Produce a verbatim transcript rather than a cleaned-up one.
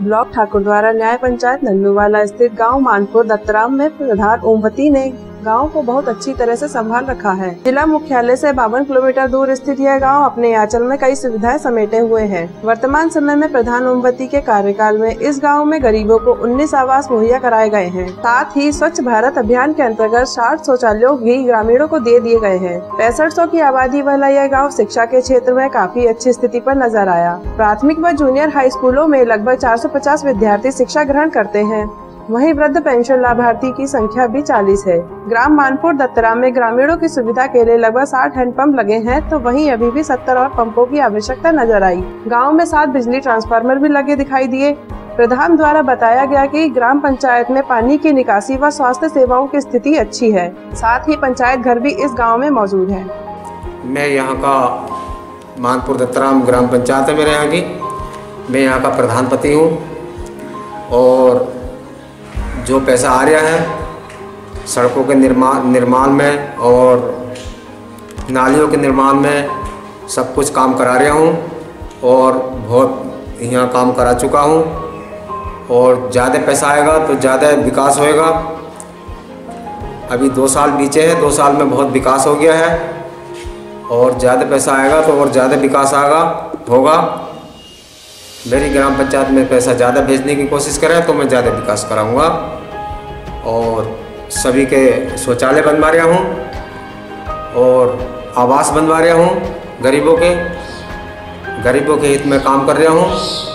Block Thakurdwara न्याय पंचायत नन्नूवाला स्थित गांव मानपुर दत्तराम में प्रधान ओमवती ने गांव को बहुत अच्छी तरह से संभाल रखा है। जिला मुख्यालय से बावन किलोमीटर दूर स्थित यह गांव अपने आंचल में कई सुविधाएं समेटे हुए है। वर्तमान समय में प्रधान ओमवती के कार्यकाल में इस गांव में गरीबों को उन्नीस आवास मुहैया कराए गए हैं। साथ ही स्वच्छ भारत अभियान के अंतर्गत साठ शौचालयों भी ग्रामीणों को दे दिए गए हैं। पैंसठ सौ की आबादी वाला यह गाँव शिक्षा के क्षेत्र में काफी अच्छी स्थिति पर नजर आया। प्राथमिक व जूनियर हाई स्कूलों में लगभग चार सौ पचास विद्यार्थी शिक्षा ग्रहण करते हैं। वहीं वृद्ध पेंशन लाभार्थी की संख्या भी चालीस है। ग्राम मानपुर दत्तराम में ग्रामीणों की सुविधा के लिए लगभग साठ हैंडपंप लगे हैं, तो वहीं अभी भी सत्तर और पंपों की आवश्यकता नजर आई। गांव में सात बिजली ट्रांसफार्मर भी लगे दिखाई दिए। प्रधान द्वारा बताया गया कि ग्राम पंचायत में पानी की निकासी व स्वास्थ्य सेवाओं की स्थिति अच्छी है। साथ ही पंचायत घर भी इस गाँव में मौजूद है। मैं यहाँ का मानपुर दत्तराम ग्राम पंचायत है मेरे यहाँ की। मैं यहाँ का प्रधान पति हूँ और जो पैसा आ रहा है सड़कों के निर्माण निर्माण में और नालियों के निर्माण में सब कुछ काम करा रहा हूँ और बहुत यहाँ काम करा चुका हूँ और ज़्यादा पैसा आएगा तो ज़्यादा विकास होएगा। अभी दो साल बीते हैं, दो साल में बहुत विकास हो गया है और ज़्यादा पैसा आएगा तो और ज़्यादा विकास आएगा होगा। मेरी ग्राम पंचायत में पैसा ज़्यादा भेजने की कोशिश करें तो मैं ज़्यादा विकास कराऊंगा और सभी के शौचालय बनवा रहा हूँ और आवास बनवा रहा हूँ। गरीबों के गरीबों के हित में काम कर रहा हूँ।